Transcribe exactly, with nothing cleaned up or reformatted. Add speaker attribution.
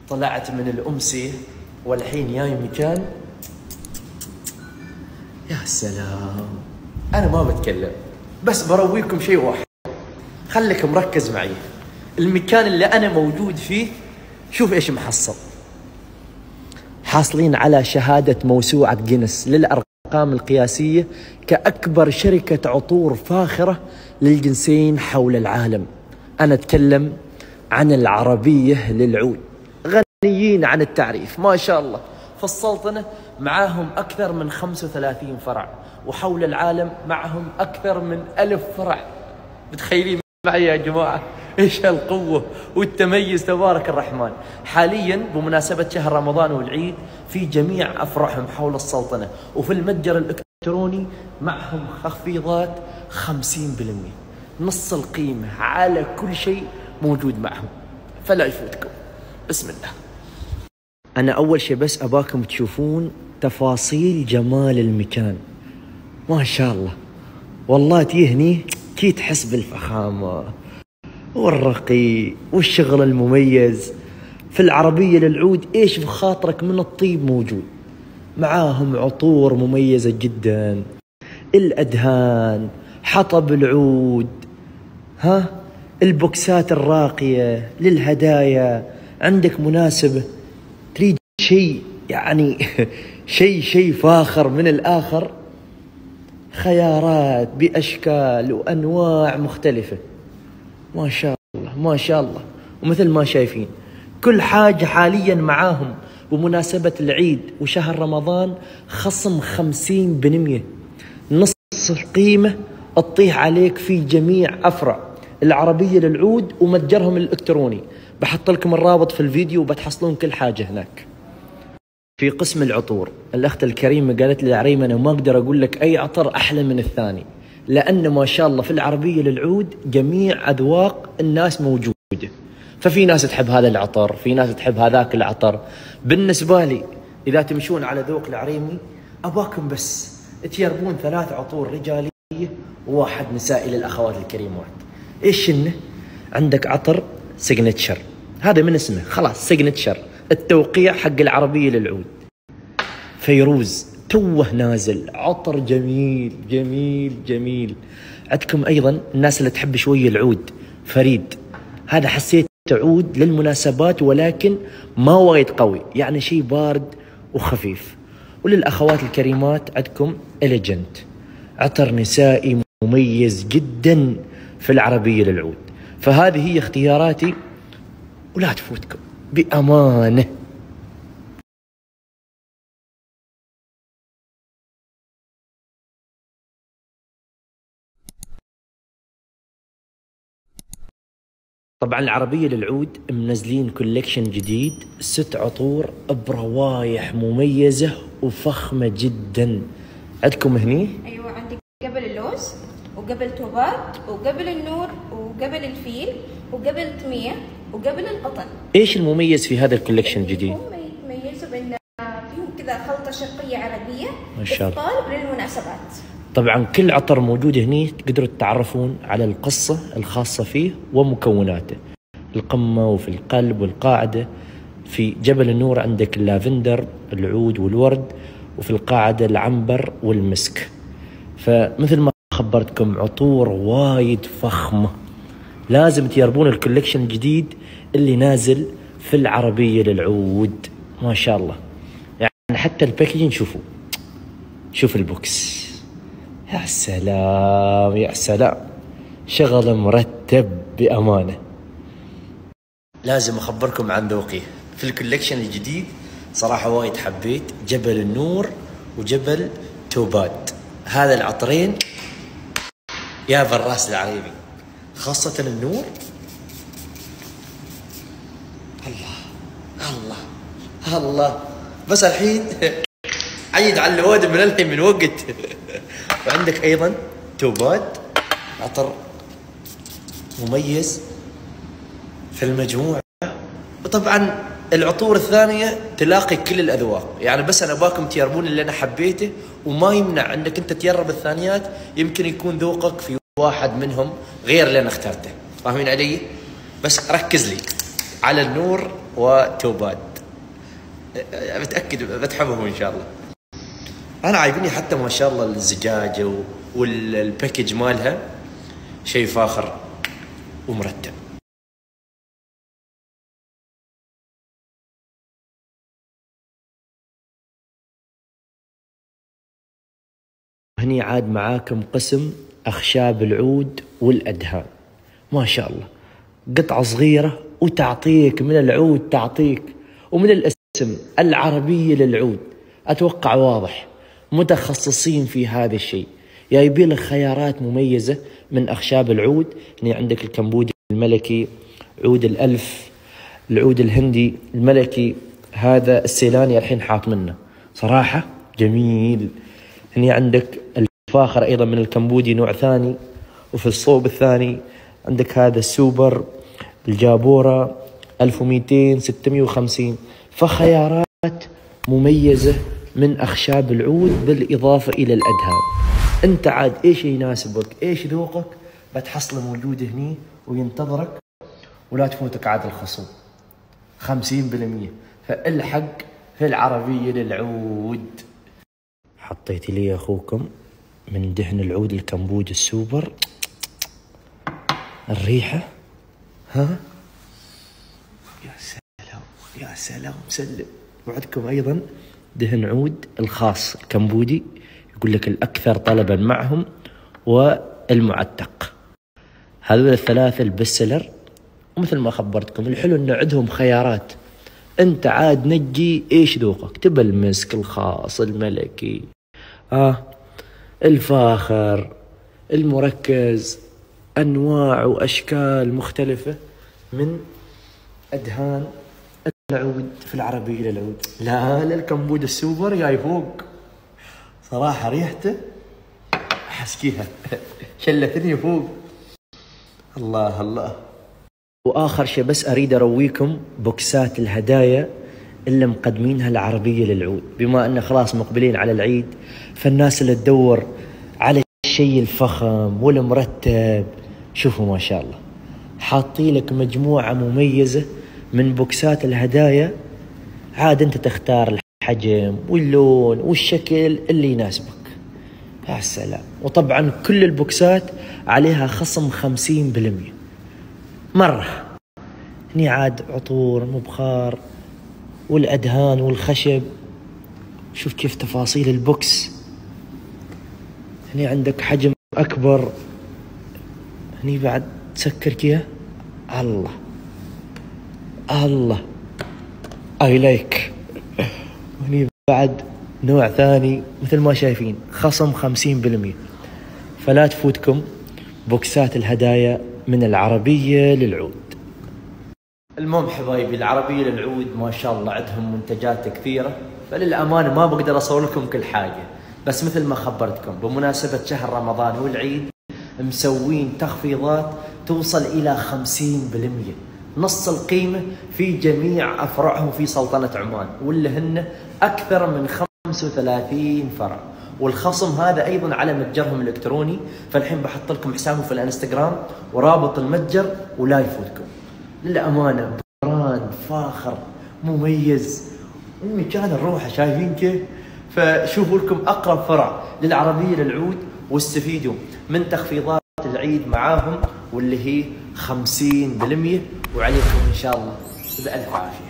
Speaker 1: طلعت من الأمسية والحين جاي مكان. يا سلام، أنا ما بتكلم بس برويكم شيء واحد، خليك مركز معي. المكان اللي أنا موجود فيه شوف إيش محصل. حاصلين على شهادة موسوعة جينيس للأرقام القياسية كأكبر شركة عطور فاخرة للجنسين حول العالم. أنا أتكلم عن العربية للعود، غنيين عن التعريف ما شاء الله. في السلطنة معاهم أكثر من خمسة وثلاثين فرع، وحول العالم معهم أكثر من ألف فرع. بتخيلين معي يا جماعة إيش هالقوة والتميز تبارك الرحمن. حاليا بمناسبة شهر رمضان والعيد في جميع أفرعهم حول السلطنة، وفي المتجر الإلكتروني معهم تخفيضات خمسين بالمئة، نص القيمة على كل شيء موجود معهم، فلا يفوتكم. بسم الله. أنا أول شيء بس أباكم تشوفون تفاصيل جمال المكان ما شاء الله. والله تيهني كي تحس بالفخامة والرقي والشغل المميز. في العربية للعود إيش بخاطرك من الطيب موجود. معاهم عطور مميزة جدا، الأدهان، حطب العود، ها البوكسات الراقية للهدايا. عندك مناسبة تريد شيء يعني شيء شيء فاخر من الآخر، خيارات بأشكال وأنواع مختلفة ما شاء الله ما شاء الله. ومثل ما شايفين كل حاجة حاليا معاهم بمناسبة العيد وشهر رمضان خصم خمسين بالمئة، نص القيمة تطيح عليك في جميع أفرع العربية للعود ومتجرهم الإلكتروني. بحط لكم الرابط في الفيديو وبتحصلون كل حاجة هناك. في قسم العطور الأخت الكريمة قالت لي عريم أنا ما أقدر أقول لك أي عطر أحلى من الثاني، لأن ما شاء الله في العربية للعود جميع أذواق الناس موجودة. ففي ناس تحب هذا العطر، في ناس تحب هذاك العطر. بالنسبة لي إذا تمشون على ذوق العريمي أباكم بس تيربون ثلاث عطور رجالية وواحد نسائي للأخوات الكريمات. إيش إنه عندك عطر سيجنتشر، هذا من اسمه خلاص سيجنتشر، التوقيع حق العربية للعود. فيروز توه نازل، عطر جميل جميل جميل. عندكم أيضا الناس اللي تحب شوية العود، فريد، هذا حسيت عود للمناسبات ولكن ما وايد قوي، يعني شيء بارد وخفيف. وللأخوات الكريمات عندكم إليجنت، عطر نسائي مميز جدا في العربية للعود. فهذه هي اختياراتي ولا تفوتكم بأمانة. طبعا العربية للعود منزلين كولكشن جديد، ست عطور بروايح مميزة وفخمة جدا. عندكم هني
Speaker 2: ايوه عندك قبل اللوز وقبل توبات وقبل النور وقبل الفيل وقبل طمية وقبل القطن.
Speaker 1: ايش المميز في هذا الكولكشن الجديد؟
Speaker 2: هم يتميزوا بان فيهم كذا خلطة شرقية عربية
Speaker 1: ما شاء الله
Speaker 2: إبطال للمناسبات.
Speaker 1: طبعا كل عطر موجود هني تقدروا تتعرفون على القصة الخاصة فيه ومكوناته. القمة وفي القلب والقاعدة. في جبل النور عندك اللافندر العود والورد، وفي القاعدة العنبر والمسك. فمثل ما خبرتكم عطور وايد فخمة، لازم تجربون الكولكشن الجديد اللي نازل في العربية للعود ما شاء الله. يعني حتى الباكجين شوفوا، شوف البوكس، يا سلام يا سلام، شغل مرتب بأمانة. لازم أخبركم عن ذوقي في الكولكشن الجديد. صراحة وايد حبيت جبل النور وجبل توباد، هذا العطرين يا بالراس العريبي، خاصة النور. الله الله الله، بس الحين عيد على الوادم من الحين من وقت. وعندك أيضا توباد، عطر مميز في المجموعة. وطبعا العطور الثانية تلاقي كل الأذواق، يعني بس أنا باكم تجربون اللي أنا حبيته، وما يمنع أنك أنت تجرب الثانيات، يمكن يكون ذوقك في واحد منهم غير اللي أنا اخترته. فاهمين علي؟ بس ركز لي على النور وتوباد. متأكد بتحبهم إن شاء الله. أنا عاجبني حتى ما شاء الله الزجاجة والباكج مالها شيء فاخر ومرتب. هني عاد معاكم قسم أخشاب العود والأدهان. ما شاء الله قطعة صغيرة وتعطيك من العود، تعطيك ومن الاسم العربية للعود. أتوقع واضح، متخصصين في هذا الشيء، جايبين لك خيارات مميزة من أخشاب العود. هنا عندك الكمبودي الملكي، عود الألف، العود الهندي الملكي، هذا السيلاني الحين حاط منه صراحة جميل. هنا عندك الفاخر أيضا من الكمبودي نوع ثاني، وفي الصوب الثاني عندك هذا السوبر الجابورة ألف ومئتين ستمئة وخمسين. فخيارات مميزة من أخشاب العود بالإضافة إلى الأدهان. أنت عاد إيش يناسبك، إيش ذوقك، بتحصله موجود هني وينتظرك، ولا تفوتك عاد الخصوم خمسين بالمئة. فالحق في العربية للعود. حطيت لي أخوكم من دهن العود الكمبودي السوبر، الريحة ها يا سلام يا سلام سلم. وعندكم أيضا دهن عود الخاص الكمبودي، يقول لك الأكثر طلبا معهم والمعتق. هذول الثلاثة البسلر. ومثل ما خبرتكم الحلو أنه عندهم خيارات، أنت عاد نجي إيش ذوقك، تبى المسك الخاص الملكي، آه الفاخر المركز، أنواع وأشكال مختلفة من أدهان العود في العربية للعود. لا لا الكمبودي السوبر جاي فوق صراحة، ريحته أحسكيها شلتني فوق. الله الله. وآخر شيء بس أريد أرويكم بوكسات الهدايا اللي مقدمينها العربية للعود. بما أنه خلاص مقبلين على العيد، فالناس اللي تدور على الشيء الفخم والمرتب، شوفوا ما شاء الله حاطين لك مجموعة مميزة من بوكسات الهدايا. عاد أنت تختار الحجم واللون والشكل اللي يناسبك. يا سلام. وطبعا كل البوكسات عليها خصم خمسين بالمئة مرة. هني عاد عطور مبخار والأدهان والخشب. شوف كيف تفاصيل البوكس. هني عندك حجم أكبر، هني بعد تسكر كيا. الله الله اي لايك. هني بعد نوع ثاني مثل ما شايفين خصم خمسين بالمئة. فلا تفوتكم بوكسات الهدايا من العربية للعود. المهم حبايبي، العربية للعود ما شاء الله عندهم منتجات كثيرة، فللأمانة ما بقدر أصور لكم كل حاجة، بس مثل ما خبرتكم بمناسبة شهر رمضان والعيد مسوين تخفيضات توصل إلى خمسين بالمئة، نص القيمة في جميع أفرعهم في سلطنة عمان، واللي هن أكثر من خمسة وثلاثين فرع. والخصم هذا أيضا على متجرهم الإلكتروني، فالحين بحط لكم حسابهم في الانستغرام ورابط المتجر ولا يفوتكم. للأمانة براند فاخر مميز ومكان الروحة، شايفين كيف؟ فشوفوا لكم أقرب فرع للعربية للعود واستفيدوا من تخفيضات العيد معاهم، واللي هي خمسين بالمئة، وعليكم إن شاء الله بألف عافية.